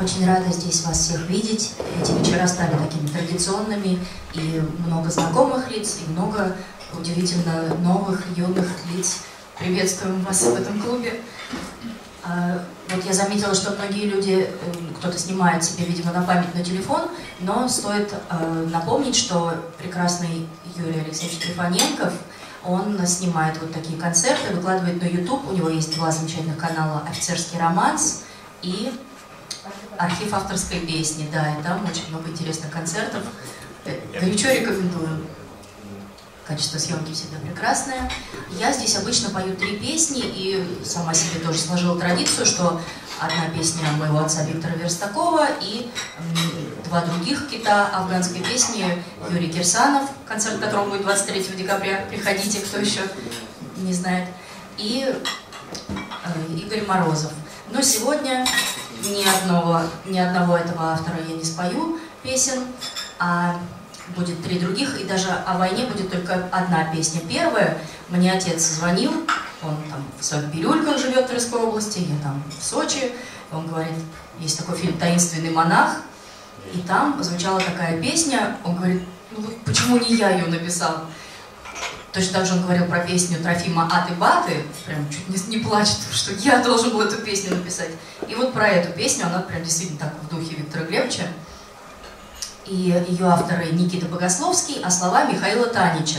Очень рада здесь вас всех видеть. Эти вечера стали такими традиционными, и много знакомых лиц, и много удивительно новых, юных лиц. Приветствуем вас в этом клубе. Вот я заметила, что многие люди, кто-то снимает себе, видимо, на память на телефон, но стоит напомнить, что прекрасный Юрий Алексеевич Трифоненков, он снимает вот такие концерты, выкладывает на YouTube. У него есть 2 замечательных канала: «Офицерский романс» и «Архив авторской песни». Да, и там очень много интересных концертов. Горячо рекомендую. Качество съемки всегда прекрасное. Я здесь обычно пою 3 песни, и сама себе тоже сложила традицию, что одна песня моего отца Виктора Верстакова и 2 других кита афганской песни: Юрий Кирсанов, концерт которого будет 23 декабря, приходите, кто еще не знает, и Игорь Морозов. Но сегодня ни одного этого автора я не спою песен, а будет 3 других, и даже о войне будет только одна песня. Первая: мне отец звонил, он там в своих бирюльках живет в Тверской области, я там в Сочи. Он говорит, есть такой фильм «Таинственный монах», и там звучала такая песня. Он говорит, ну вот почему не я ее написал? Точно так же он говорил про песню Трофима «Аты-баты», прям чуть не плачет, что я должен был эту песню написать. И вот про эту песню, она прям действительно так в духе Виктора Глебовича. И ее авторы Никита Богословский, а слова Михаила Танича.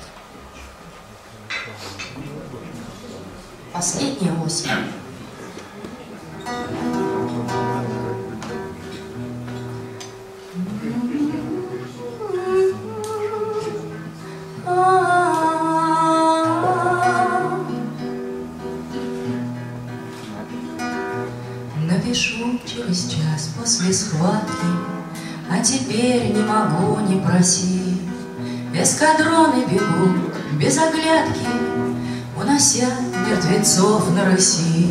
«Последняя осень». Напишу через час после схватки, а теперь не могу, не проси. Эскадроны бегут без оглядки, унося мертвецов на рыси.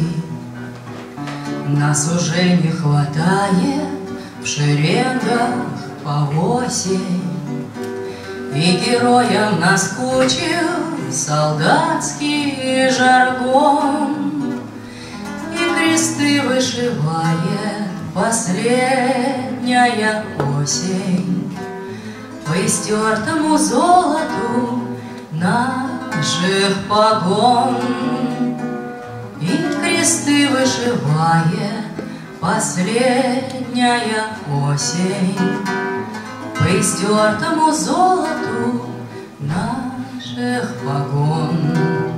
Нас уже не хватает в шеренгах по 8, и героям наскучил солдатский жаргон, и кресты вышивает последняя осень по истертому золоту наших погон. И кресты вышивает последняя осень по истертому золоту наших погон.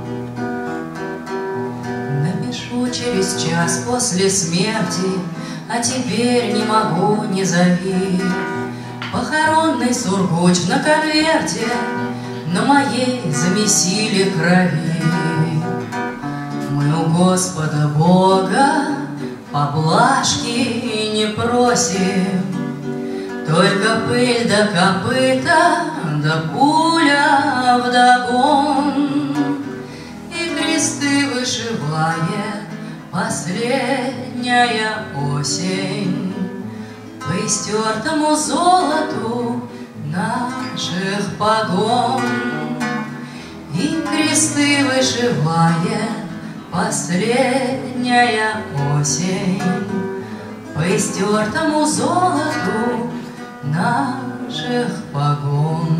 Напишу через час после смерти, а теперь не могу, не зови. Похоронный сургуч на конверте на моей замесили крови. Мы у Господа Бога поблажки не просим, только пыль да копыта да пуля вдогон. И кресты вышивает последняя осень по истертому золоту наших погон. И кресты вышивает последняя осень по истертому золоту наших погон.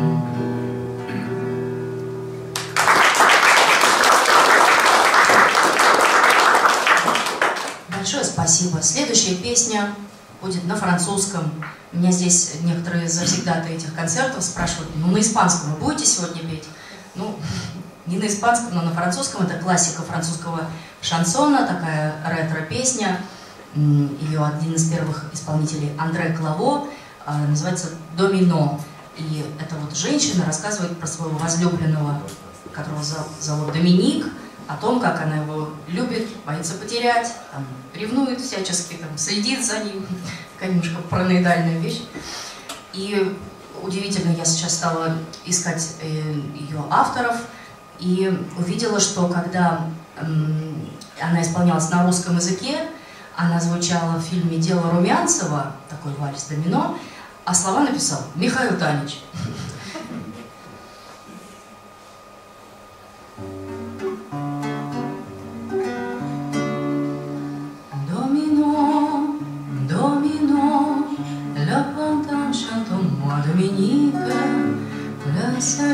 Большое спасибо. Следующая песня будет на французском. Меня здесь некоторые завсегдатые этих концертов спрашивают, ну на испанском вы будете сегодня петь? Ну, не на испанском, но на французском. Это классика французского шансона, такая ретро-песня. Ее один из первых исполнителей, Андре Клаво, называется «Домино». И эта вот женщина рассказывает про своего возлюбленного, которого зовут Доминик, о том, как она его любит, боится потерять, там, ревнует всячески, там, следит за ним. Такая немножко параноидальная вещь. И удивительно, я сейчас стала искать ее авторов, и увидела, что когда она исполнялась на русском языке, она звучала в фильме «Дело Румянцева», такой вальс «Домино», а слова написал Михаил Танич.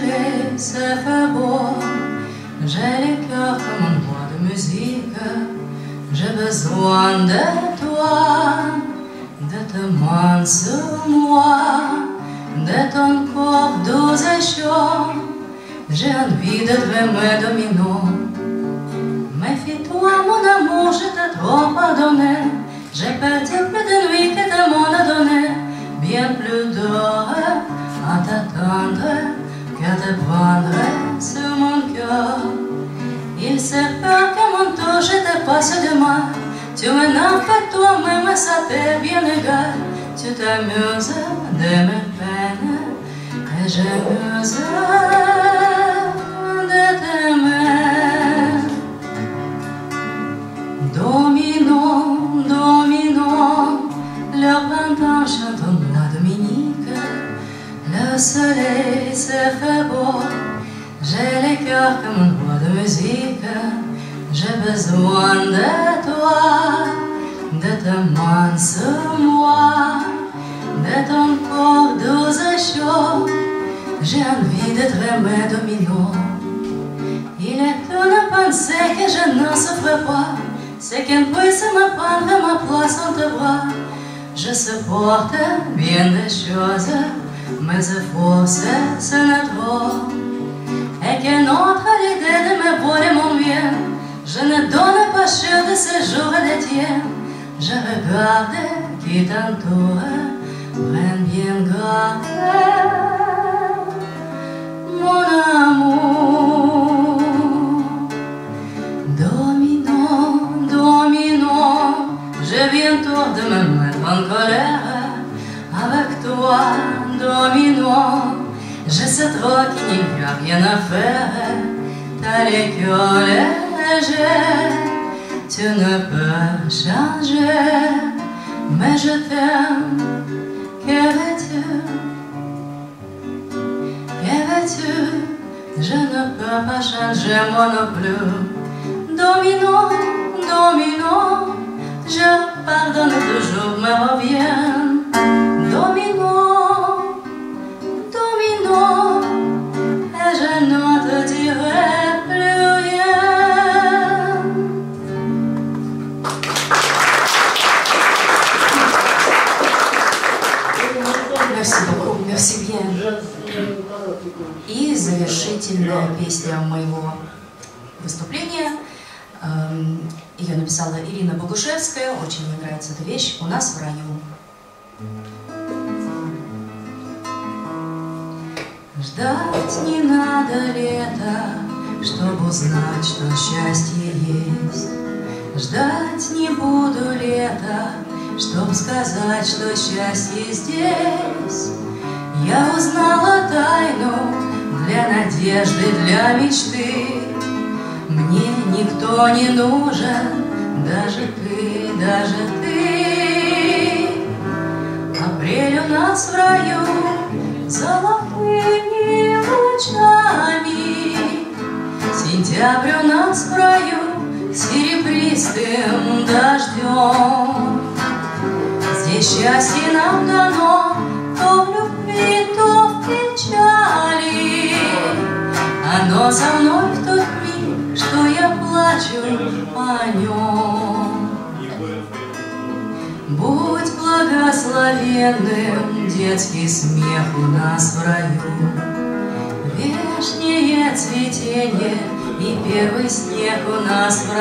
soleil se fait beau, j'ai le cœur comme un bois de musique. J'ai besoin de toi, de tes mains sur moi, de ton corps doux et chaud. J'ai envie d'être aimé dominant. Méfie-toi mon amour, je t'ai trop pardonné. J'ai perdu plus de nuits que de monde donné. Bien plus d'heures à t'attendre qu'à te prendre sur mon cœur. Il s'est peur que mon tour je te passe demain. Tu me n'importe toi-même, ça t'est bien égal. Tu t'amuses de mes peines et j'amuse de t'aimer. Dominons, dominons, le printemps chante au mois Dominique. Le soleil se fait beau, j'ai le cœur comme un bois de musique. J'ai besoin de toi, de tes mains sur moi, de ton corps doux et chaud. J'ai envie d'être aimé dominant. Il est une pensée que je n'en souffre pas, c'est qu'elle puisse me prendre ma place en tes bras. Je supporte bien des choses, mes efforts ce n'est trop. Et que notre idée de me voler mon bien, je ne donne pas cher de ces jours des tiens. Je regarde qui t'entoure, prends bien garde, mon amour. Dominons, dominons, je viens tôt de me mettre en colère. Avec toi, dominons, je sais trop qu'il n'y a rien à faire. T'as les cœurs légers, tu ne peux changer. Mais je t'aime, que veux-tu? Que veux-tu? Je ne peux pas changer moi non plus. Dominons, dominons, je pardonne toujours, me reviens. Dominons, dominons, et je ne te dirai plus rien. Merci beaucoup, merci bien. И завершительная песня моего выступления. Ее написала Ирина Богушевская. Очень мне нравится эта вещь. «У нас в раю». Ждать не надо лета, чтобы узнать, что счастье есть. Ждать не буду лета, чтоб сказать, что счастье здесь. Я узнала тайну для надежды, для мечты. Мне никто не нужен, даже ты, даже ты. Апрель у нас в раю золотыми лучами. Сентябрь у нас в раю серебристым дождем. Здесь счастье нам дано, то в любви, то в печали. Оно со мной в тот миг, что я плачу о нем. Будь благословенным детский смех у нас в раю. Вешнее цветение и первый снег у нас в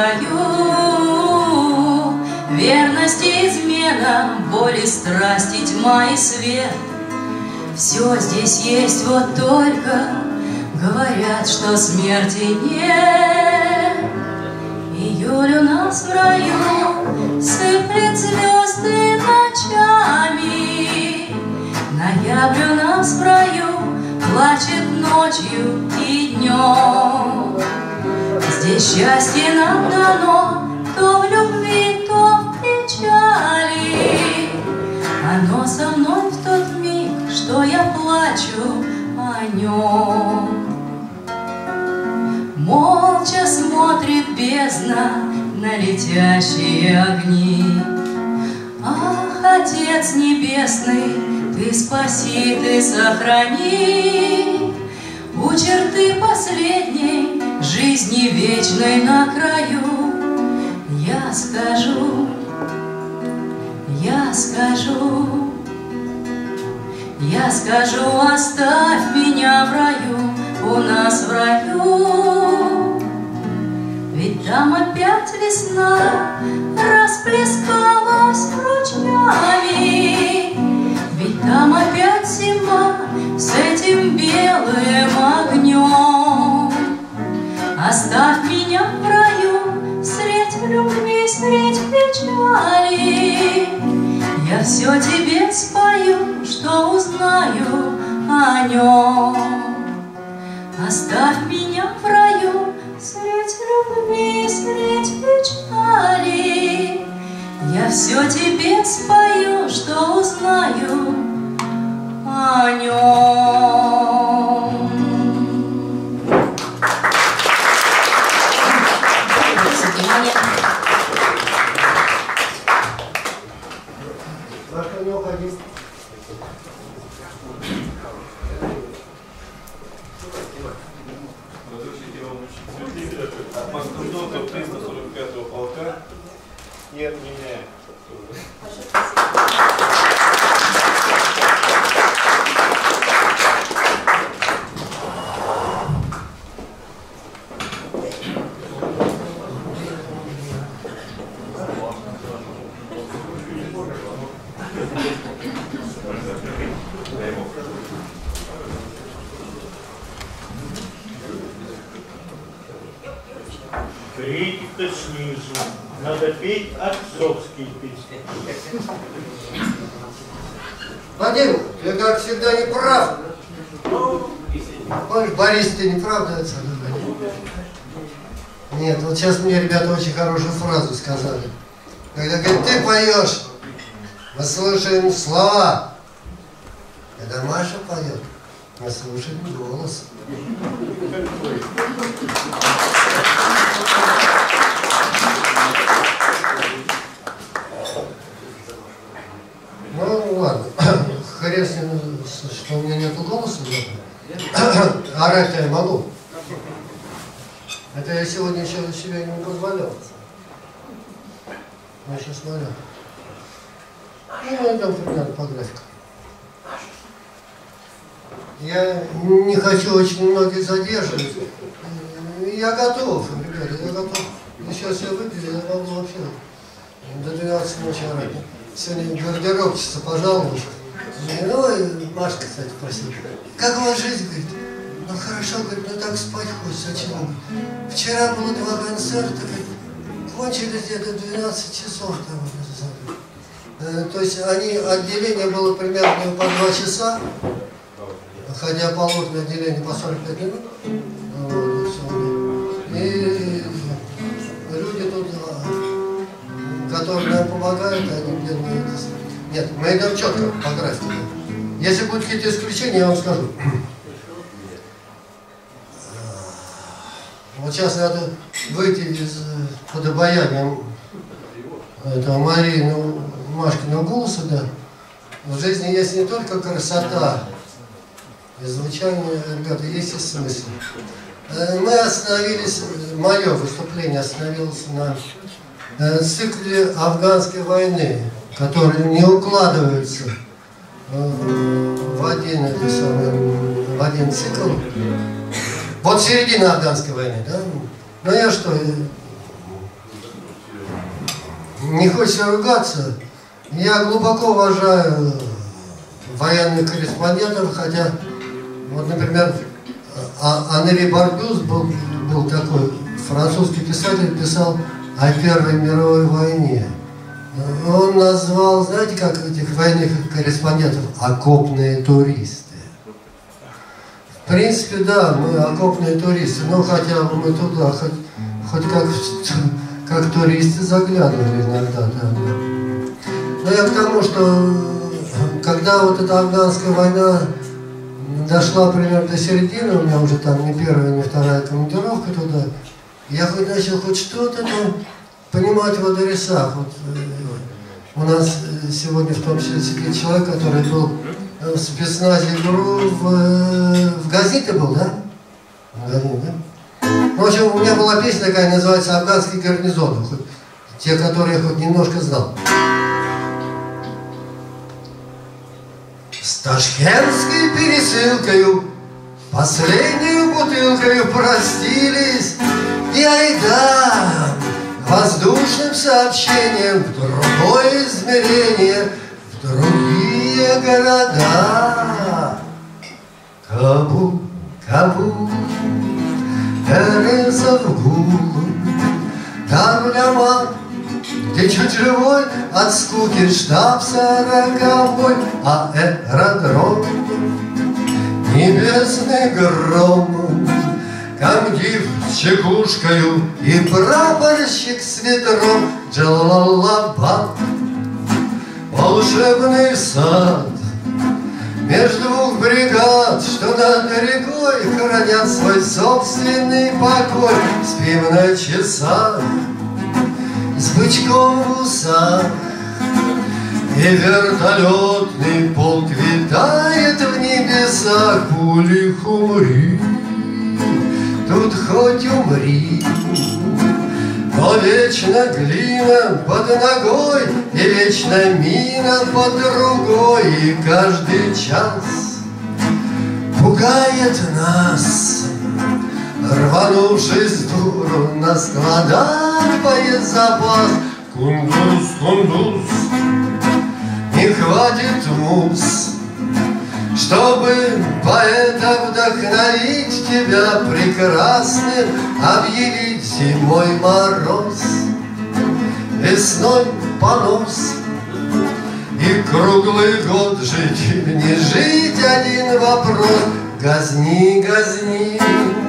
раю. Верность и измена, боль и страсть, и тьма и свет. Все здесь есть, вот только говорят, что смерти нет. Июль у нас в раю сыплет звезды ночами. Ноябрь у нас в раю плачет ночью и днем. Здесь счастье нам дано, то в любви, то в печали. Оно со мной в тот миг, что я плачу о нем. Молча смотрит бездна на летящие огни. Ах, Отец Небесный, Ты спаси, Ты сохрани. у черты последней жизни вечной на краю. Я скажу, я скажу, я скажу, оставь меня в раю, у нас в раю. Ведь там опять весна расплескалась ручьями, ведь там опять зима с этим белым огнем. Оставь меня в раю средь любви, средь печали. Я все тебе спою, что узнаю о нем. Оставь меня в раю средь любви, средь печали. Я все тебе спою, что узнаю о нем. Сашка, не уходи. Разрешите вам учить от мастодонтов 345-го полка не отменяем. Критика снизу. Надо петь отцовские песни. Вадим, ты как всегда не прав. Помнишь, Борис, ты не прав, да, отца? Нет, вот сейчас мне ребята очень хорошую фразу сказали. Когда говорят, ты поешь, мы слушаем слова. Когда Маша поет, мы слушаем голос. Ну ладно, хрен с ним, что у меня нету голоса, орать-то я могу. Это я сегодня еще себе не позволял. Я сейчас смотрю. Ну, идем примерно по графику. Я не хочу очень многих задерживать. Я готов, ребята, я готов. Сейчас я выпью, я могу вообще до 12 ночи орать. Сегодня гардеробщица пожаловалась. Ну, и Машка, кстати, просила. Как у вас жизнь, говорит? Ну хорошо, говорит, ну так спать хочется, а чего? Вчера было 2 концерта, говорит, кончились где-то 12 часов там. То есть отделение было примерно по 2 часа, хотя положено отделение по 45 минут. И люди тут, которые нам помогают, они бедные. Нет, мы идем четко по графику. Если будут какие-то исключения, я вам скажу. Вот сейчас надо выйти под обаянием этого Марии, Машкиного голоса, да. В жизни есть не только красота и звучание, ребята, есть и смысл. Мы остановились, мое выступление остановилось на цикле афганской войны, который не укладывается в один цикл. Вот середина афганской войны, да? Ну я что, не хочется ругаться. Я глубоко уважаю военных корреспондентов, хотя, вот, например, Анри Барбюз был такой французский писатель, писал о Первой мировой войне. Он назвал, знаете, как этих военных корреспондентов, окопные туристы. В принципе, да, мы окопные туристы, но хотя бы мы туда хоть как туристы заглядывали иногда, да. Но я к тому, что когда вот эта афганская война дошла примерно до середины, у меня уже там не первая, не вторая командировка туда, я начал хоть что-то понимать в адресах. Вот, у нас сегодня в том числе сидит человек, который был в спецназе ГРУ, в газете был, да? да? В общем, у меня была песня такая, называется «Афганский гарнизон». Те, которые я хоть немножко знал. С ташкентской пересылкою, последнюю бутылкою простились, и айда воздушным сообщением в другое измерение, в другие города. Кабул, Кабул, Эрезавгул, Даруляман, где чуть живой от скуки штаб 40-й, а аэродром небесный гром, комдив с чекушкою и прапорщик с ведром. Джалалабад, волшебный сад между двух бригад, что над рекой хранят свой собственный покой. Спим на часах с бычком в усах, и вертолетный полк витает в небесах. Пули умри, тут хоть умри, но вечно глина под ногой, и вечно мина под другой, и каждый час пугает нас, рванувшись в дуру на складах боезапас. Кундуз, кундуз, не хватит муз, чтобы поэта вдохновить тебя прекрасным, объявить зимой мороз, весной понос. И круглый год жить или не жить — один вопрос. Газни, газни,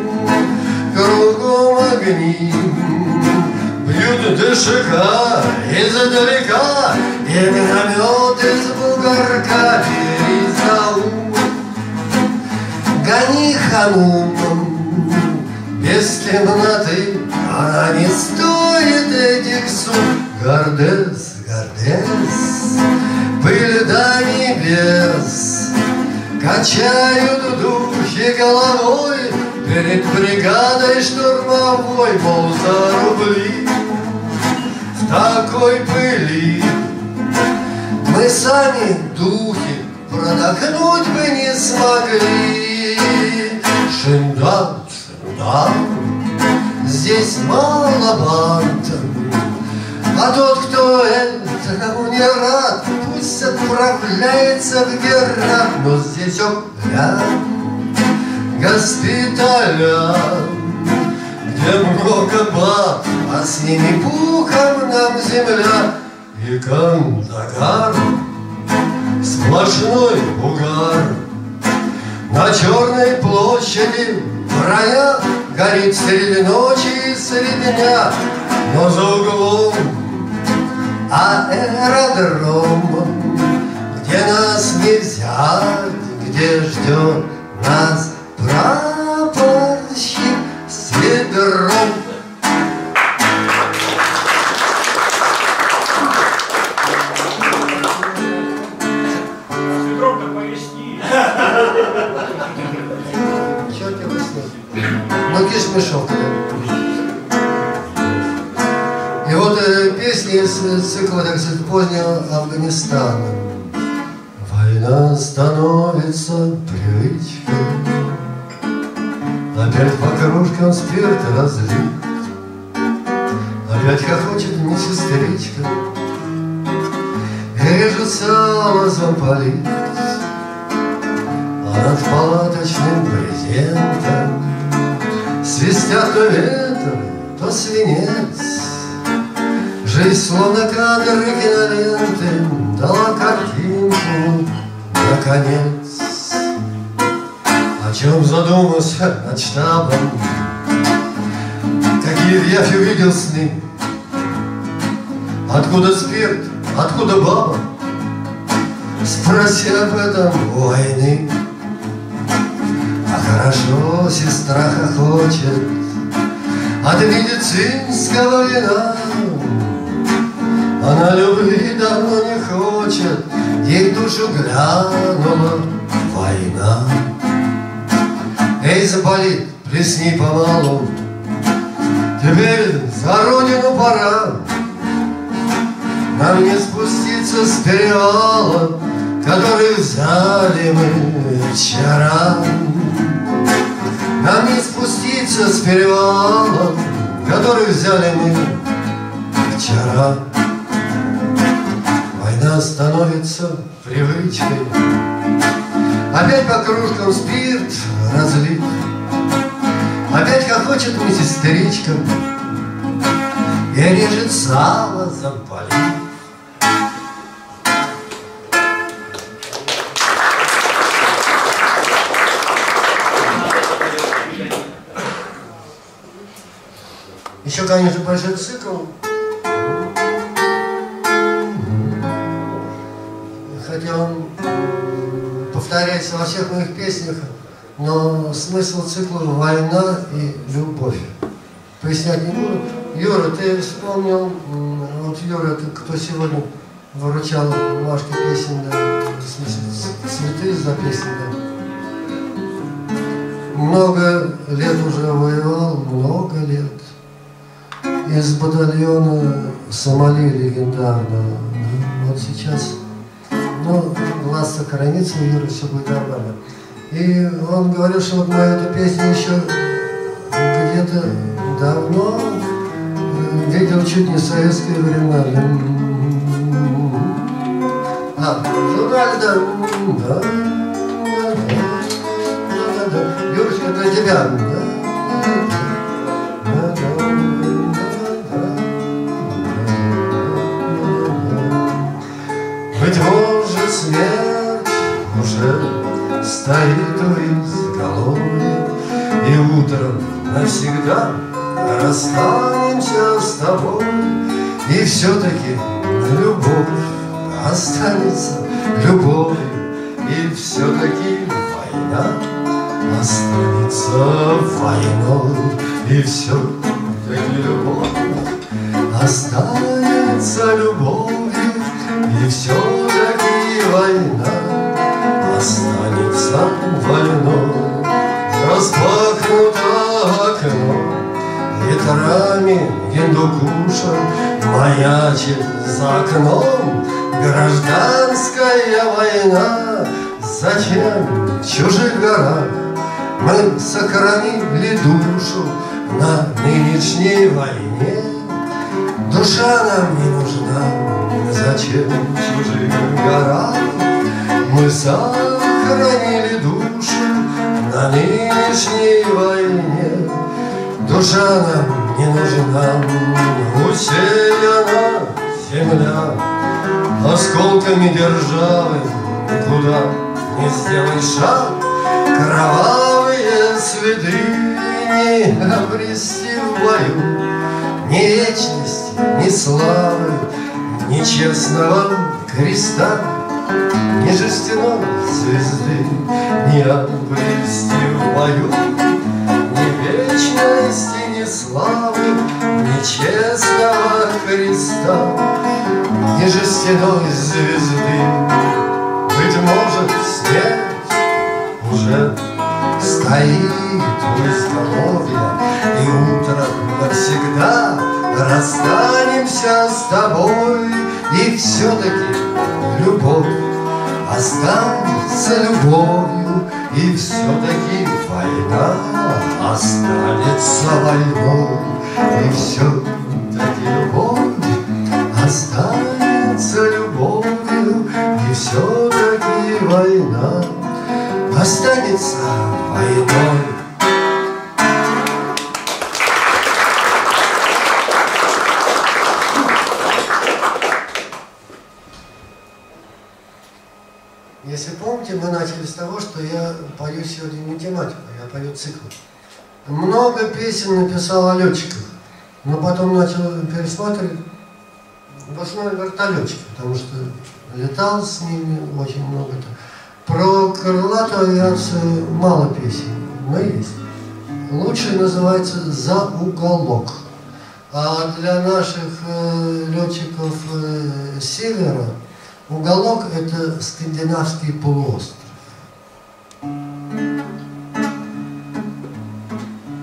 кругом огни, бьют ДШК издалека, и миномет из бугорка. Бери за ум, гони ханум, без темноты она не стоит этих сум. Гордес, гордес, пыль до небес, качают духи головой перед бригадой штурмовой, мол, за рубли в такой пыли мы сами духи продохнуть бы не смогли. Шиндал, шиндал, здесь мало банд, а тот, кто этому не рад, пусть отправляется в Герат. Но здесь огляд госпиталя, где много баб, а с ними пухом нам земля. И Кандагар — сплошной угар. На Черной площади броня горит среди ночи и среди дня, но за углом аэродром, где нас не взять, где ждет нас прапорщик с ведром. С ведром-то поясни. Черт его с ним. Ну, кишмешок. И вот песни из цикла, так сказать, позднего Афганистана. Война становится привычкой, опять по кружкам спирт разлит, опять хохочет медсестричка, режется лозом полит, а над палаточным брезентом свистят то ветры, то свинец. Жизнь, словно кадры киноленты, дала картинку наконец. О чем задумался над штабом, какие в явь увидел сны. Откуда спирт, откуда баба? Спроси об этом у войны. А хорошо сестра хохочет от медицинского вина. Она любви давно не хочет, ей в душу глянула война. Эй, заболит, плесни помалу. Теперь за родину пора, нам не спуститься с перевала, который взяли мы вчера. Нам не спуститься с перевала, который взяли мы вчера. Война становится привычкой, опять по кружкам спирт разлит, опять хохочет медсестричка и режет сало замполит. Еще, конечно, большой цикл. Хотя он повторяется во всех моих песнях, но смысл цикла — война и любовь. Пояснять не буду. Юра, ты вспомнил, вот Юра, это кто сегодня выручал Машке песен, да, в смысле, цветы за песни, да. Много лет уже воевал, много лет. Из батальона Сомали легендарного. Вот сейчас, ну, глаз сохранится, у Юры все будет нормально. И он говорил, что вот мою эту песню еще где-то давно видел, чуть не в советские времена. В журнале, да. Юрочка, для тебя, да. Быть может, смерть уже стоит у изголовья, и утром навсегда расстанемся с тобой, и все-таки любовь останется любовью, и все-таки война останется войной, и все-таки любовь останется любовью, и все-таки война останется войной. Распахнуто окно, ветрами Гиндукуша маячит за окном гражданская война. Зачем в чужих горах мы сохранили душу на нынешней войне? Душа нам не нужна. Зачем в чужих горах мы сохранили душу на нынешней войне? Душа нам не нужна. Усеяна земля осколками державы, куда не сделай шаг, кровавые следы не обрести в бою, ни вечности, ни славы, ни честного креста, ни жестяной звезды не обрести в бою, ни вечности, ни славы, ни честного креста, ни жестяной звезды. Быть может, смерть уже стоит у изголовья, и утром навсегда расстанемся с тобой, и все-таки любовь останется любовью, и все-таки война останется войной, и все-таки любовь останется любовью, и все-таки война останется войной. Если помните, мы начали с того, что я пою сегодня не тематику, я пою цикл. Много песен написал о летчиках, но потом начал пересматривать, в основном вертолетчики, потому что летал с ними очень много. Про крылатую авиацию мало песен, но есть. Лучший называется «За уголок». А для наших летчиков севера уголок – это скандинавский полуостров.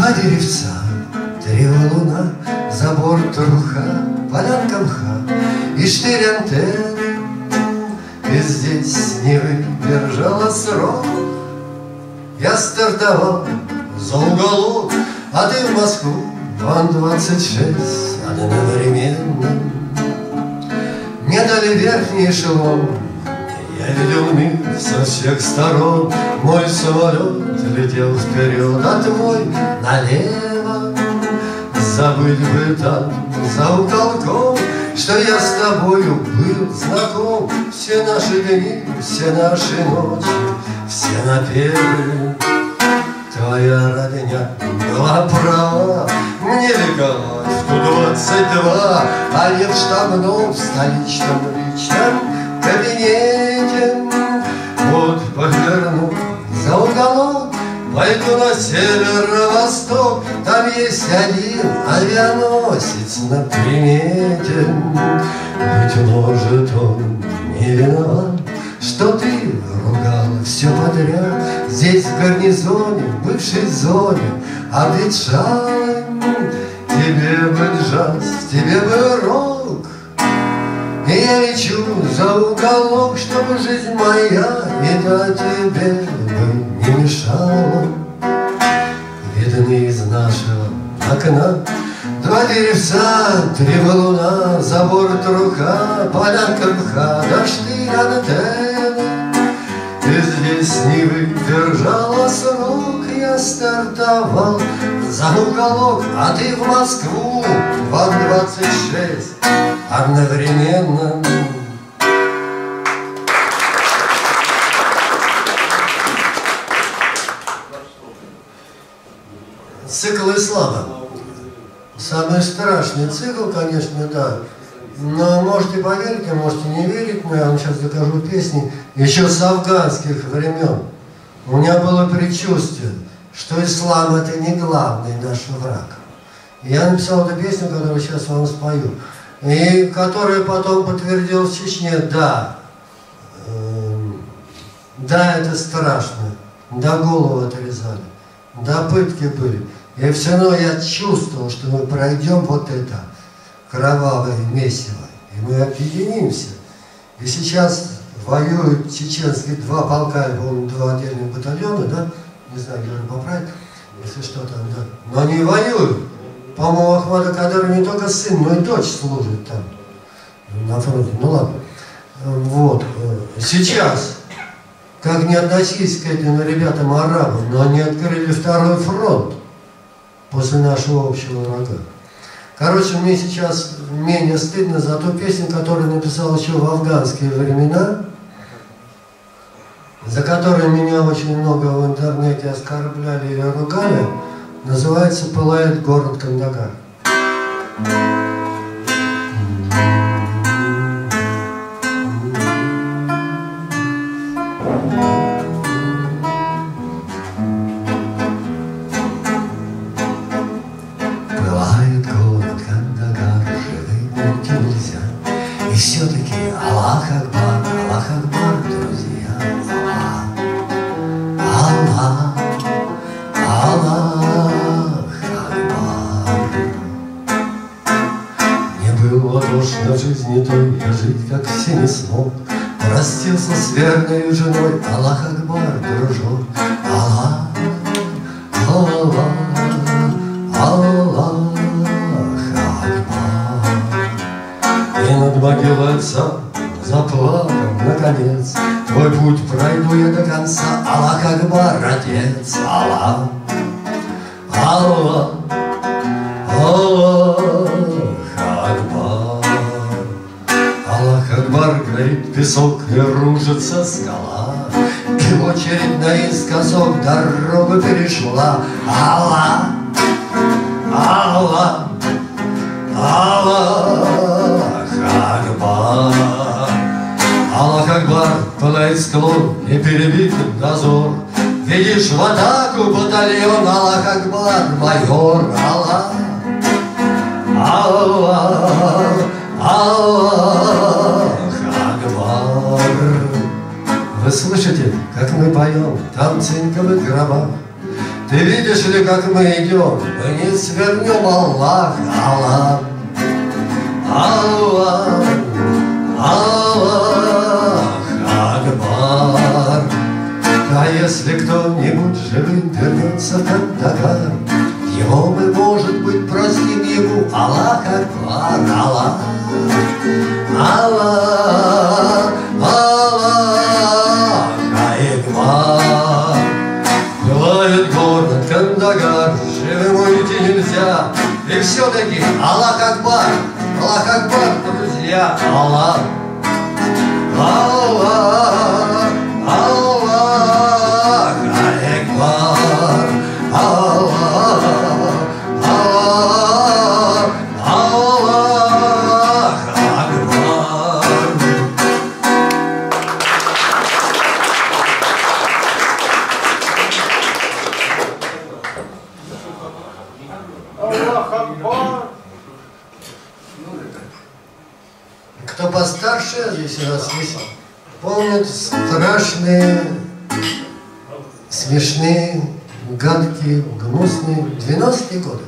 Два деревца, три валуна, забор труха, полянка мха и 4 антенны. И здесь не выдержала срок. Я стартовал за уголок, а ты в Москву, вон 26, одновременно. Мне дали верхний эшелон, я видел мир со всех сторон. Мой самолет летел вперед, а твой налево. Забыть бы там за уголком, что я с тобою был знаком. Все наши дни, все наши ночи, все напевы. Твоя родня была права, мне вековать в ту 22, а не в штабном, в столичном личном кабинете. Вот поверну за уголок, пойду на северо-восток. Там есть один авианосец на примете. Быть может, он не виноват, что ты ругала все подряд. Здесь в гарнизоне, в бывшей зоне, обветшалой. Тебе бы джаз, тебе бы рок, и я лечу за уголок, чтобы жизнь моя еда тебе бы не мешала. Видны из нашего окна два деревца, три валуна, забор труха, полянка мха, дождь антенны. И здесь не выдержала срок, я стартовал за уголок, а ты в Москву, вон 26, одновременно. Цикл ислама. Самый страшный цикл, конечно, да. Но можете поверить, а можете не верить, но я вам сейчас докажу песни еще с афганских времен. У меня было предчувствие, что ислам — это не главный наш враг. И я написал эту песню, которую сейчас вам спою, и которая потом подтвердилась в Чечне. Да, да, это страшно, да, голову отрезали, да, пытки были. И все равно я чувствовал, что мы пройдем вот это кровавое месиво, и мы объединимся. И сейчас воюют чеченские 2 полка, я помню, 2 отдельных батальона, да, не знаю, Георгий поправит, если что там, да, но они воюют. По-моему, Ахмада Кадырова не только сын, но и дочь служит там, на фронте, ну ладно. Вот, сейчас, как не относись к этим ребятам арабам, но они открыли 2-й фронт после нашего общего врага. Короче, мне сейчас менее стыдно за ту песню, которую написал еще в афганские времена, за которую меня очень много в интернете оскорбляли или ругали. Называется «Пылает город Кандагар». все-таки Аллах Акбар, друзья. Аллах, Аллах Акбар. Мне было тошно в жизни той, я жить как все не смог. Простился с верной женой, Аллах Акбар, дружок. Аллах, Аллах, Аллах Акбар. И над могилой отца заплакал, наконец. Твой путь пройду я до конца, Аллах Акбар, отец. Аллах, Аллах, Аллах Акбар. Аллах Акбар, горит песок и рушится скала. И очередь наискосок дорогу перешла. Аллах, Аллах, Аллах Акбар. Аллах Акбар, пылает склон и перебит дозор. Видишь в атаку батальон, Аллах Акбар, майор. Аллах, Аллах, Аллах Акбар. Вы слышите, как мы поем там цинковых гробах? Ты видишь ли, как мы идем? Мы не свернем, Аллах, Аллах, Аллах, Аллах Акбар. А если кто-нибудь живым вернется в Кандагар, его мы, может быть, простим ему. Аллах Акбар, Аллах, Аллах, Аллах Акбар. Пылает город Кандагар, живым уйти нельзя. И все-таки Аллах Акбар, Аллах Акбар, друзья. Аллах, Аллах, Аллах Акбар, Аллах, Аллах, Аллах Акбар. Аллах Акбар. Кто постарше, здесь у нас есть, помнят страшные, смешные, гадкие, гнусные 90-е годы.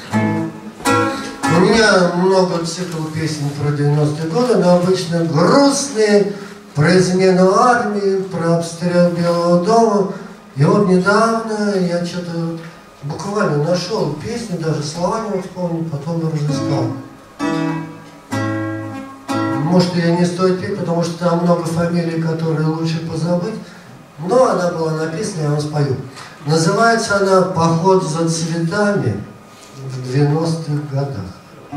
У меня много цикл песен про 90-е годы, но обычно грустные, про измену армии, про обстрел Белого дома. И вот недавно я что-то буквально нашел песню, даже слова не вспомнил, потом разыскал. Может, ее не стоит петь, потому что там много фамилий, которые лучше позабыть. Но она была написана, я вам спою. Называется она «Поход за цветами в 90-х годах».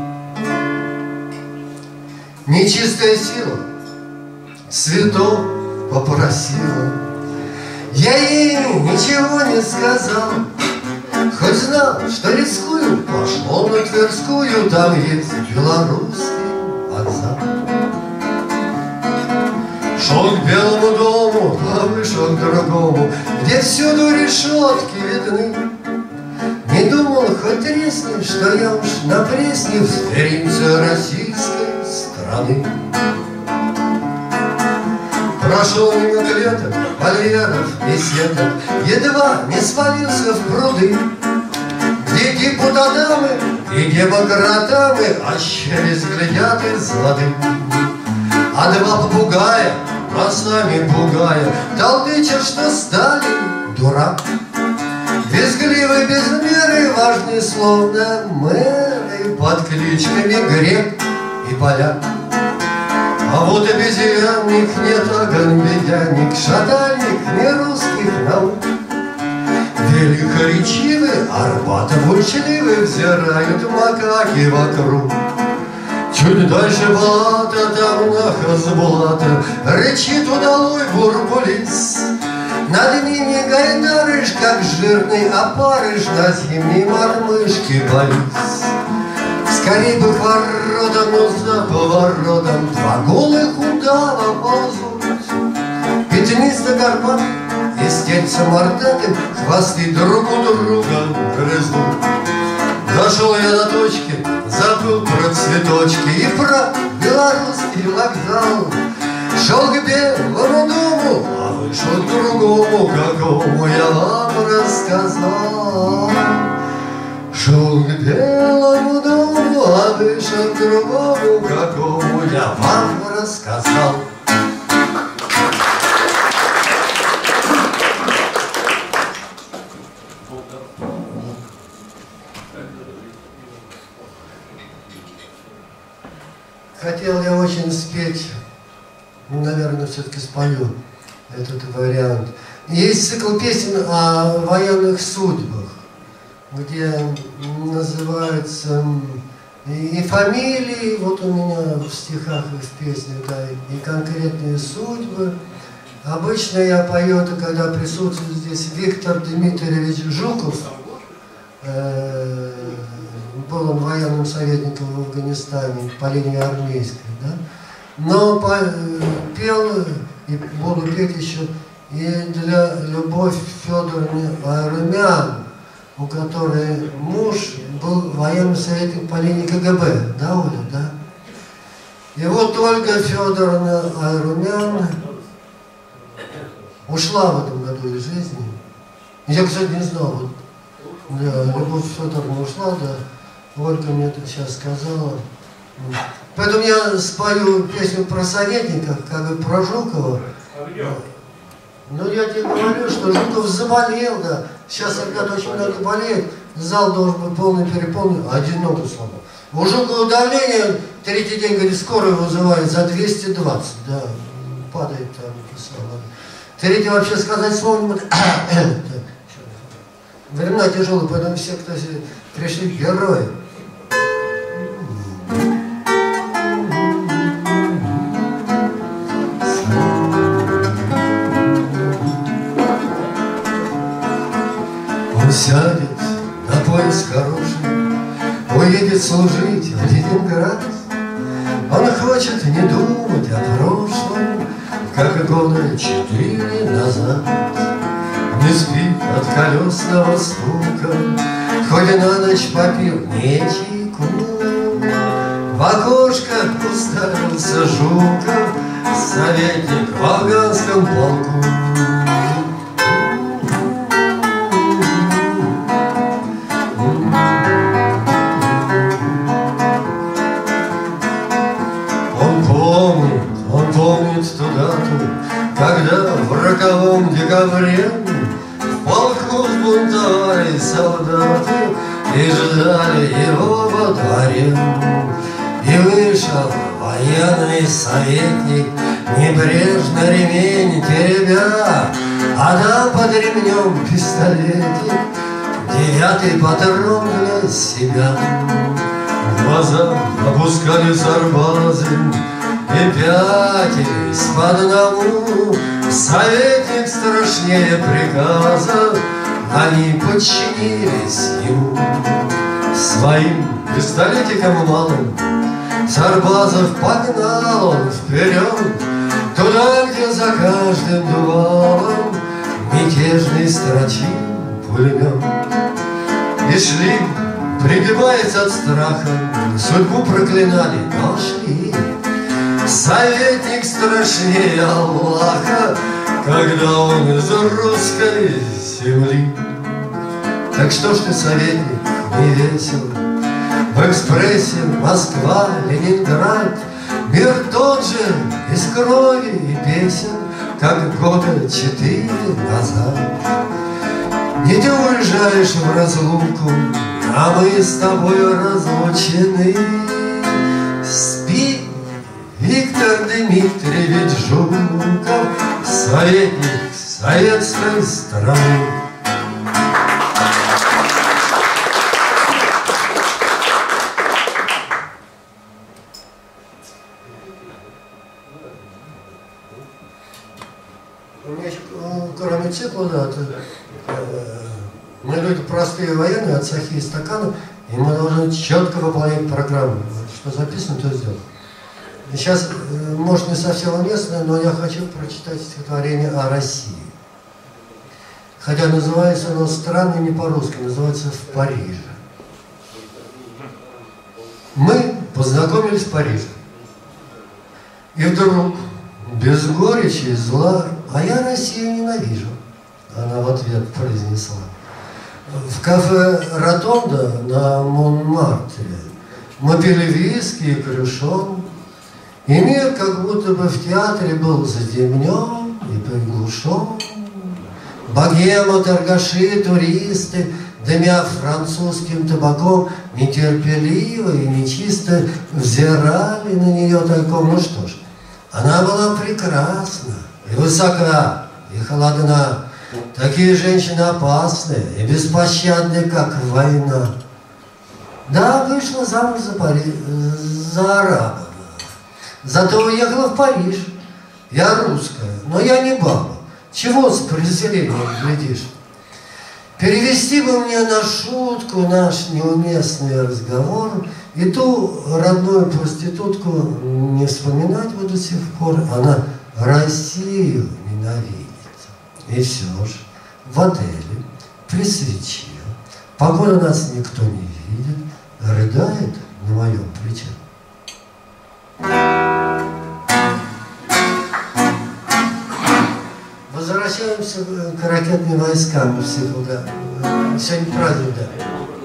Нечистая сила цветов попросила. Я ей ничего не сказал, хоть знал, что рискую. Пошел на Тверскую, там есть белорусский вокзал. Шел к Белому дому, а вышел к другому, где всюду решетки видны. Не думал, хоть тресни, что я уж на Пресне в зверинце российской страны. Прошел мимо клеток, вольеров и сеток, едва не свалился в пруды, где депутатамы и демократамы ощерясь глядят из воды. А два попугая, нас нами пугая, толдычат, что Сталин дурак. Визгливый без меры, важный, словно мэры, под кличками Грек и Поляк. А вот обезьянник, нет огонь-медяник, шатальник не русских наук. Великоречивы, Арбатов учливы, взирают макаки вокруг. Чуть дальше Балата, там на Хазбулата рычит удалой бурбулис. Над ними гайдарыш, как жирный опарыш, на зимней мормышке повис. Скорей бы к воротам, но за поворотом два голых удава ползут. Пятнисто Карпат и с тельцем мордатым хвосты друг у друга грызут. Дошел я до точки, забыл про цветочки и про белорусский вокзал. Шел к Белому дому, а вышел к другому, какому я вам рассказал. Шел к Белому дому, а вышел к другому, какому я вам рассказал. Хотел я очень спеть, наверное, все-таки спою этот вариант. Есть цикл песен о военных судьбах, где называются и фамилии, вот у меня в стихах и в песнях, да, и конкретные судьбы. Обычно я пою это, когда присутствует здесь Виктор Дмитриевич Жуков. Был он военным советником в Афганистане по линии армейской, да? Но пел и буду петь еще и для Любовь Федоровны Арумян, у которой муж был военным советником по линии КГБ, да, Оля, да? И вот Ольга Федоровна Арумян ушла в этом году из жизни. Я, кстати, не знал, вот Да, Любовь Федоровна ушла, да. Ольга мне это сейчас сказала. Поэтому я спою песню про советников, как бы про Жукова. Ну, я тебе говорю, что Жуков заболел, да. Сейчас, ребята, очень много болеют. Зал должен быть полный переполнен, а одиноко слабо. У Жукова давление, третий день, говорит, скорую вызывает за 220, да. Падает там, писал. Третий вообще сказать слово не может. Времена тяжелые, поэтому все, кто пришли, герои. Он сядет на поезд хороший, уедет служить в Ленинград. Он хочет не думать о прошлом, как года 4 назад. Не спит от колесного стука, хоть и на ночь попил не чайку. В окошко уставился Жуков, советник в афганском полку. Он помнит ту дату, когда в роковом декабре в полку сбунтовали солдаты и ждали его во дворе. И вышел военный советник, небрежно ремень теребя, а там под ремнем пистолетик, 9-й патрон для себя. Глаза опускали сарбазы и пятились по одному. Советник страшнее приказа, они подчинились ему. Своим пистолетиком малым сарбазов погнал он вперед, туда, где за каждым дувалом мятежный строчил пулемет. И шли, пригибаясь от страха, судьбу проклинали, но шли. Советник страшнее Аллаха, когда он из русской земли. Так что ж ты, советник, не весел? В экспрессе Москва, Ленинград, мир тот же, из крови и песен, как года 4 назад. Не ты уезжаешь в разлуку, а мы с тобой разлучены. Спи, Виктор Дмитриевич Жуков, советник советской страны. У меня еще, кроме цикла, да, мы люди простые военные, от сахи и стаканов, и мы должны четко выполнять программу. Что записано, то сделано. И сейчас, может, не совсем уместно, но я хочу прочитать стихотворение о России. Хотя называется оно странно не по-русски, называется «В Париже». Мы познакомились в Париже. И вдруг, без горечи и зла, а я Россию ненавижу, она в ответ произнесла. В кафе «Ротонда» на Монмартре мы пили виски и крюшон, и мир как будто бы в театре был задемнен и приглушен. Богема, торгаши, туристы, дымя французским табаком, нетерпеливо и нечисто взирали на нее тайком. Ну что ж, она была прекрасна и высока, и холодна. Такие женщины опасные и беспощадные, как война. Да, вышла замуж за араба. Зато уехала в Париж. Я русская, но я не баба. Чего с презрением глядишь? Перевести бы мне на шутку наш неуместный разговор, и ту родную проститутку не вспоминать буду с сих пор. Она Россию ненавидит. И все ж, в отеле, при свече, погода нас никто не видит, рыдает на моем плече. возвращаемся к ракетным войскам всегда. Сегодня праздник, да.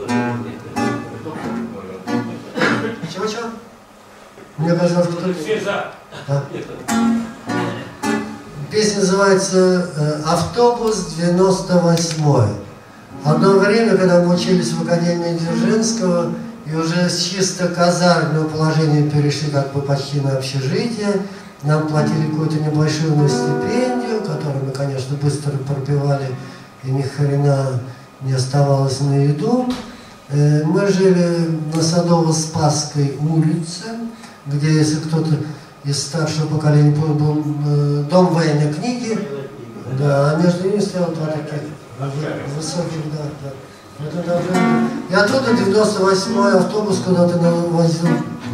Чего? Мне казалось, кто-то... Все за. Да. Песня называется «Автобус 98-й». Одно время, когда мы учились в Академии Дзержинского и уже с чисто казарменного положения перешли как бы почти на общежитие, нам платили какую-то небольшую стипендию, которую мы, конечно, быстро пропивали, и ни хрена не оставалось на еду. Мы жили на Садово-Спасской улице, где, если кто-то из старшего поколения помнит, был дом военной книги, да, а между ними стоял два таких высоких, да. И оттуда 98-й автобус куда-то возил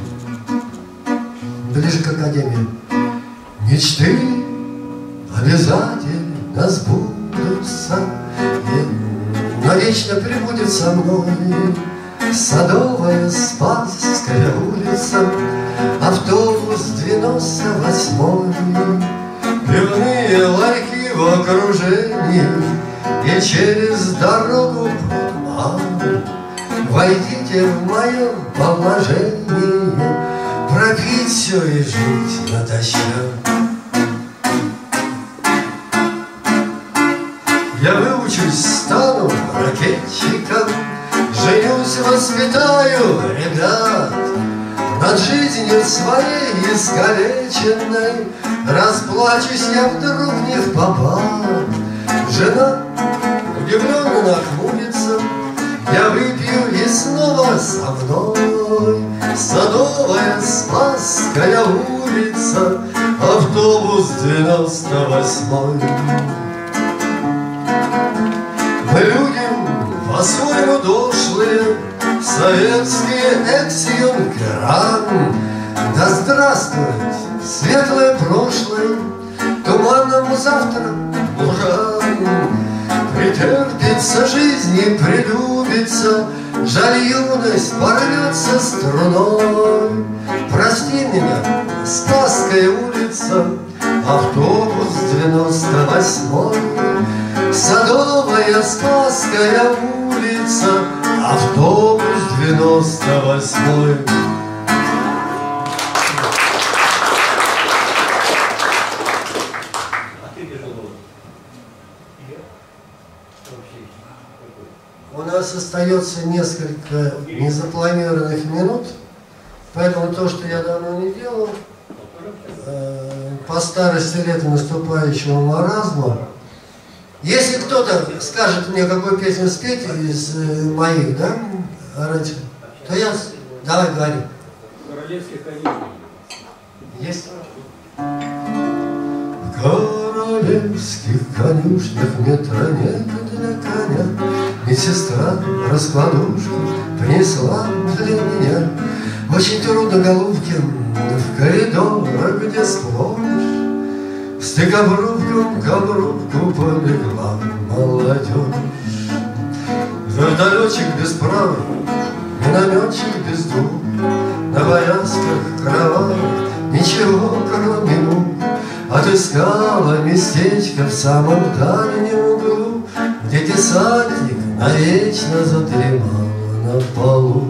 ближе к академии. Мечты обязательно сбудутся, навечно прибудет со мной Садовая Спасская улица, автобус 98-й, пивные ларьки в окружении, и через дорогу войдите в мое положение, пропить все и жить натощак. Я выучусь, стану ракетчиком, женюсь, воспитаю ребят, над жизнью своей искалеченной расплачусь я вдруг не в попад. Жена удивленно нахмурится, я выпью и снова со мной Садовая Спасская улица, автобус 98-й. Мы люди по-своему дошлые, советские экс-юнкера. Да здравствует светлое прошлое, туманному завтра ура! Претерпится жизнь и прилюбится, жаль, юность порвется струной. Прости меня, Спасская улица, автобус 98-й, Садовая Спасская улица, автобус 98-й. У нас остается несколько незапланированных минут, поэтому то, что я давно не делал, по старости лет наступающего маразма, если кто-то скажет мне, какую песню спеть из моих, да, раньше, то я... Давай, говори. Королевских конюшнях. Есть? В королевских конюшнях метра нет для коня, медсестра раскладушку принесла для меня. Очень трудно, голубки, в коридорах, где сплошь с обрубком к обрубку полегла молодежь. Вертолетчик без права, минометчик без двух, на повязках кровавых ничего, кроме мук. Отыскала местечко в самом дальнем углу, где десантник навечно задремал на полу.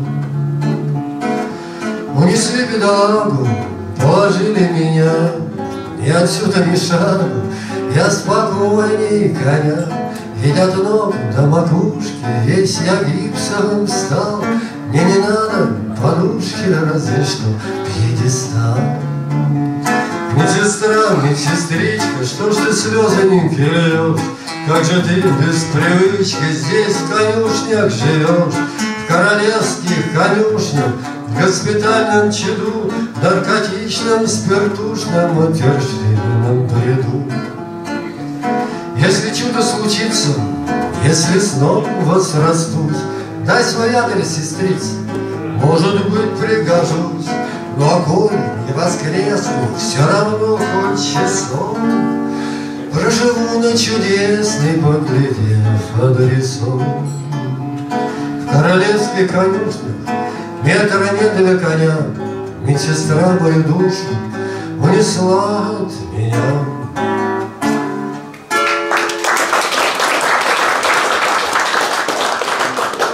Унесли бедолагу, положили меня, и отсюда ни шагу, я спокойней коня. Ведь от ног до макушки весь я гипсовым стал, мне не надо подушки, разве что пьедестал. Медсестра, медсестричка, что ж ты слезоньки льешь? Как же ты без привычки здесь в конюшнях живешь? В королевских конюшнях, в госпитальном чаду, в наркотичном, спиртушном, утвержденном бреду. Если чудо случится, если снова возрастусь, дай свой адрес, сестрица, может быть, пригожусь. Но огонь не воскреснет, все равно хоть часов проживу на чудесный, поглядев адресов. В королевских конюшнях метра нет для коня, медсестра мою душу унесла от меня.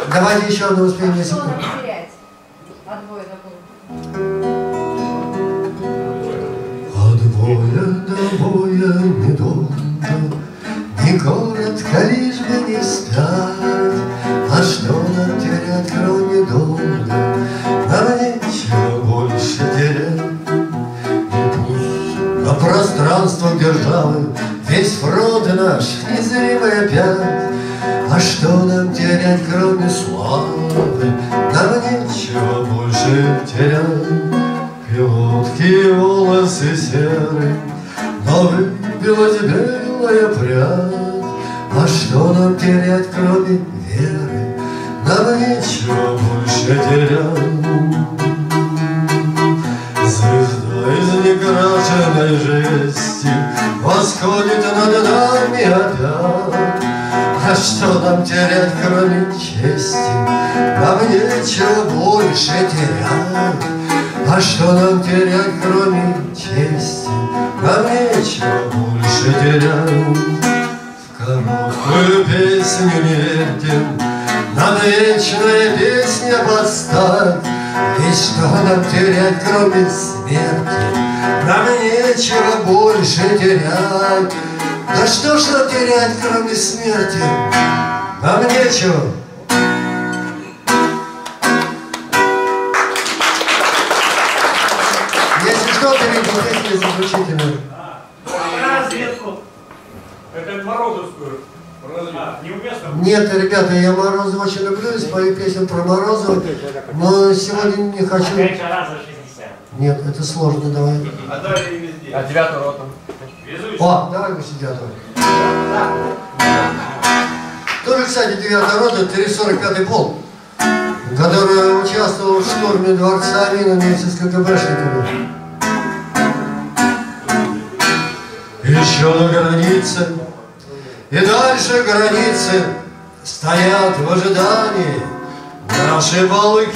Давайте еще одно воспоминание. Что нам терять? От боя до боя. От боя до боя недолго, не коротко, лишь бы не спят. А что нам терять, кроме долга? Нам нечего больше терять. И пусть на пространствах державы весь фронт наш незримый опять. А что нам терять, кроме славы? Нам нечего больше терять. Пилотки волосы серые, но выбилась белая прядь. А что нам терять, кроме веры? Нам нечего больше терять. Звезда из некрашенной жести восходит над нами опять. А что нам терять, кроме чести? Нам нечего больше терять. А что нам терять, кроме чести? Нам нечего больше терять. В короткую песню не верьте, надо вечная песня подставь. Ведь что нам терять, кроме смерти? Нам нечего больше терять. Да что ж нам терять, кроме смерти? Нам нечего. Если что, перейдем к заключительной. Разведку. Это Морозовскую. Неуместно? Нет, ребята, я Морозова очень люблю, спою песню про Морозова, но сегодня не хочу. Нет, это сложно, давай. А далее везде. А 9-ю роту. О, давай мы 9-ю. Тоже, кстати, 9-я рота, 345-й полк, который участвовал в штурме дворца Амина вместе с КГБшниками. Еще на границе и дальше границы стоят в ожидании наши полки.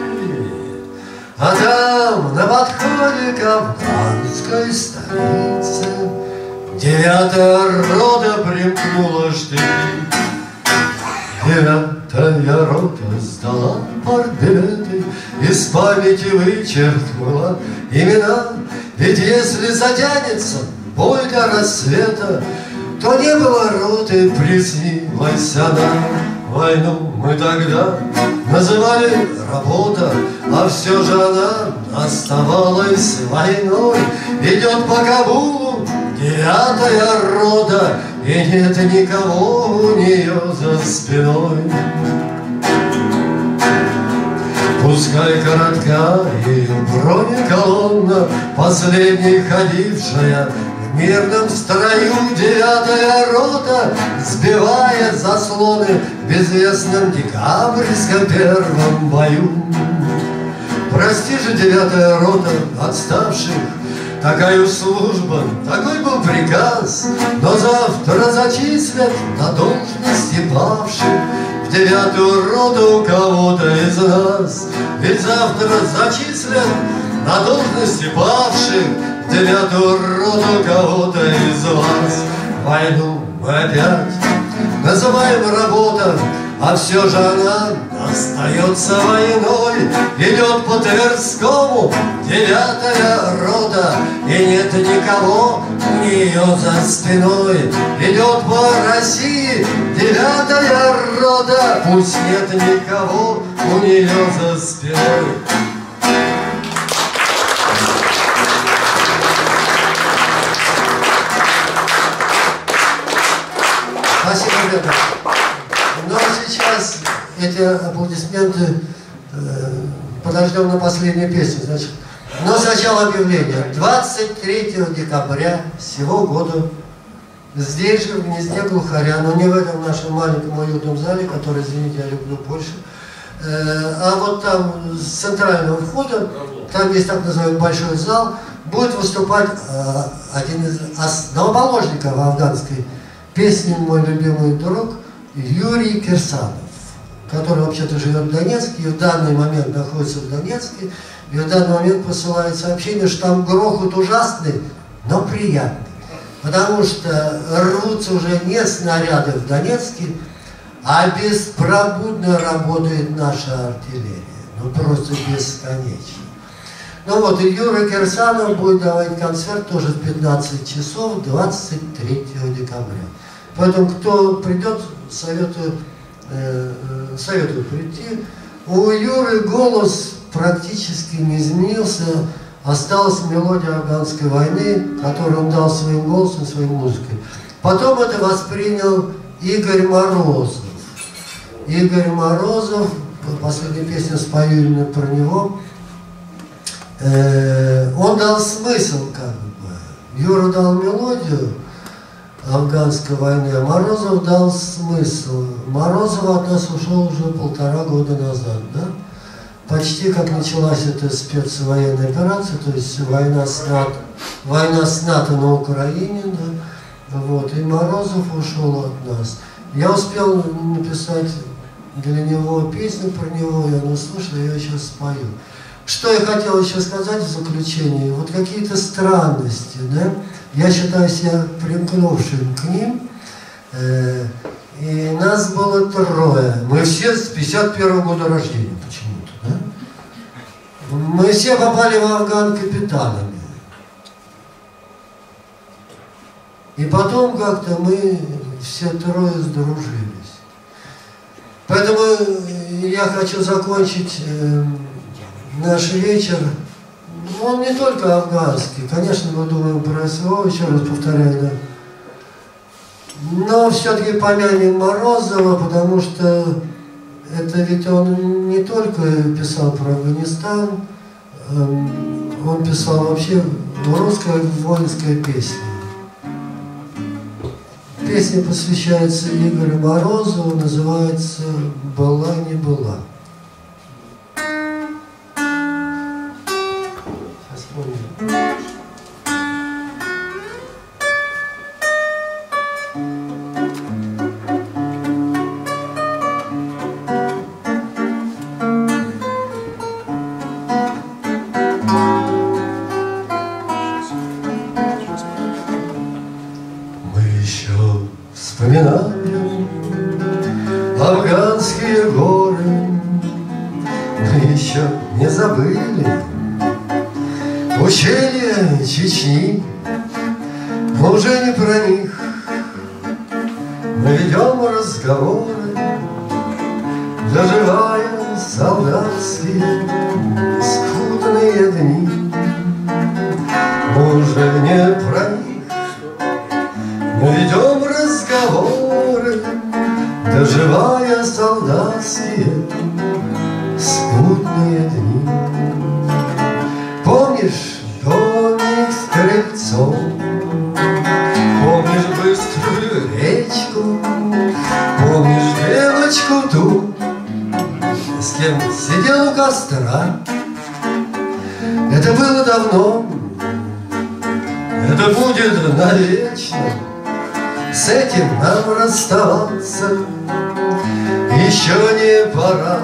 А там, на подходе к афганской столице, 9-я рота примкнула штыки. 9-я рота сдала портбилеты, из памяти вычеркнула имена. Ведь если затянется бой до рассвета, то не было роты, приснилась она. Войну мы тогда называли работа, а все же она оставалась войной. Идет по Кабулу 9-я рота, и нет никого у нее за спиной. Пускай коротка ее бронеколонна, последней ходившая в мирном строю, 9-я рота сбивает заслоны в безвестном декабрьском первом бою. Прости же, 9-я рота отставших, такая служба, такой был приказ, но завтра зачислят на должности павших в 9-ю роту у кого-то из нас. Ведь завтра зачислят на должности павших в 9-ю роту кого-то из вас. Войну мы опять называем работа, а все же она остается войной. Идет по Тверскому 9-я рота, и нет никого у нее за спиной. Идет по России 9-я рота, пусть нет никого у нее за спиной. Спасибо, ребята. Но сейчас эти аплодисменты подождем на последнюю песню. Значит. Но сначала объявление. 23 декабря сего года здесь же, в гнезде глухаря, но не в этом нашем маленьком уютном зале, который, извините, я люблю больше, а вот там с центрального входа, там есть так называемый большой зал, будет выступать один из основоположников афганской песни, мой любимый друг Юрий Кирсанов, который вообще-то живет в Донецке и в данный момент находится в Донецке, и в данный момент посылает сообщение, что там грохот ужасный, но приятный. Потому что рвутся уже не снаряды в Донецке, А беспробудно работает наша артиллерия. Ну просто бесконечно. Ну вот, и Юра Кирсанов будет давать концерт тоже в 15 часов 23 декабря. Поэтому, кто придет, советую прийти. У Юры голос практически не изменился. Осталась мелодия афганской войны, которую он дал своим голосом, своей музыкой. Потом это воспринял Игорь Морозов. Игорь Морозов, последняя песня спою именно про него, он дал смысл как бы. Юра дал мелодию афганской войны, а Морозов дал смысл. Морозов от нас ушел уже 1,5 года назад, да? Почти как началась эта спецвоенная операция, то есть война с НАТО на Украине, да? Вот, и Морозов ушел от нас. Я успел написать для него песню про него, я слушал, я сейчас спою. Что я хотел еще сказать в заключении, вот какие-то странности, да? Я считаю себя примкнувшим к ним, и нас было 3. Мы все с 51-го года рождения почему-то, да? Мы все попали в Афган капитанами. И потом как-то мы все 3 сдружились. Поэтому я хочу закончить наш вечер. Он не только афганский, конечно, мы думаем про СВО, еще раз повторяю, да. Но все-таки помянем Морозова, потому что это ведь он не только писал про Афганистан, он писал вообще русская воинская песня. Песня посвящается Игорю Морозову, называется «Была не была». Сейчас помню. Вспоминаем афганские горы, мы еще не забыли ущелья Чечни, мы уже не про них, мы ведем разговоры, доживая солдатские скудные дни, мы уже не про них. Мы ведем разговоры, доживая солдатские скудные дни. Помнишь домик с крыльцом, помнишь быструю речку, помнишь девочку ту, с кем сидел у костра. Это было давно, это будет навечно. С этим нам расставаться еще не пора.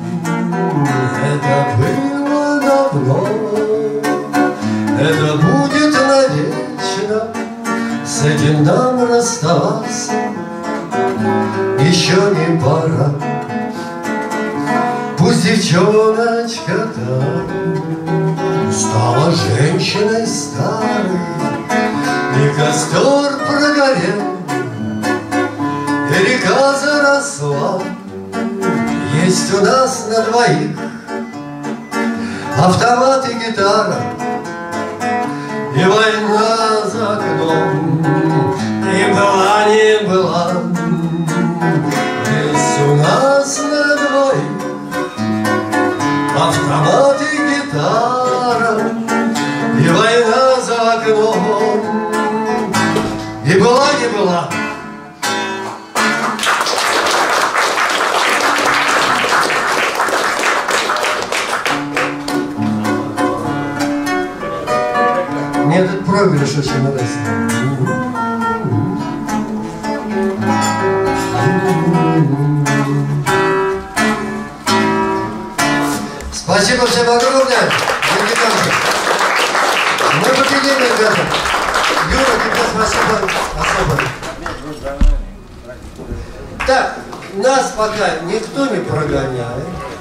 Это было давно, это будет навечно. С этим нам расставаться еще не пора. Пусть девчоночка та стала женщиной старой, и костер прогорел, и река заросла. Есть у нас на двоих автомат и гитара, и война за окном, и была не была. Есть у нас на двоих автомат и гитара, и война за окном, и была не была. Мне этот проигрыш очень нравится. Спасибо всем огромное. Мы победили, ребята. Юра, тебе спасибо особо. Так. нас пока никто не прогоняет.